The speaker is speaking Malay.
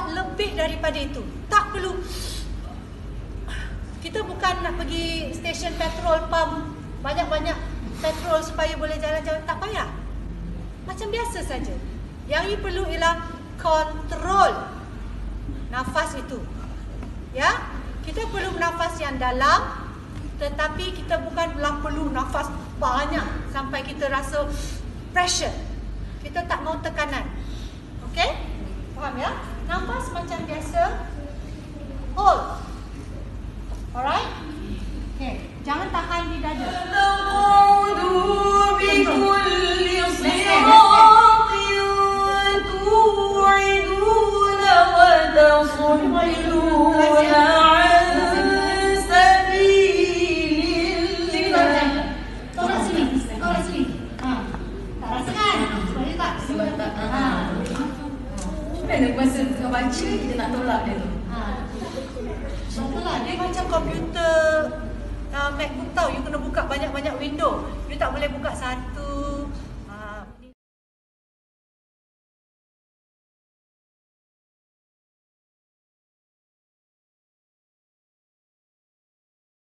buat lebih daripada itu. Tak perlu. Kita bukan nak pergi stesen petrol pump banyak-banyak petrol supaya boleh jalan-jalan. Tak payah. Macam biasa saja. Yang you perlu ialah kontrol nafas itu. Ya, kita perlu nafas yang dalam, tetapi kita bukanlah perlu nafas banyak sampai kita rasa pressure. Kita tak mau tekanan. Okey? Faham ya? Nafas macam biasa. Hold. Alright? Okey, jangan tahan di dada. Masa tengah baca, kita nak tolak dia tu. Betul, dia macam komputer MacBook tau. You kena buka banyak-banyak window. You tak boleh buka satu